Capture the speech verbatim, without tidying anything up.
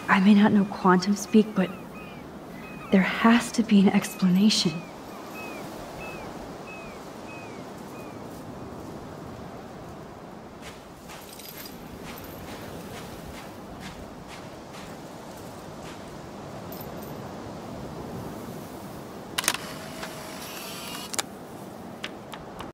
I may not know quantum speak, but there has to be an explanation.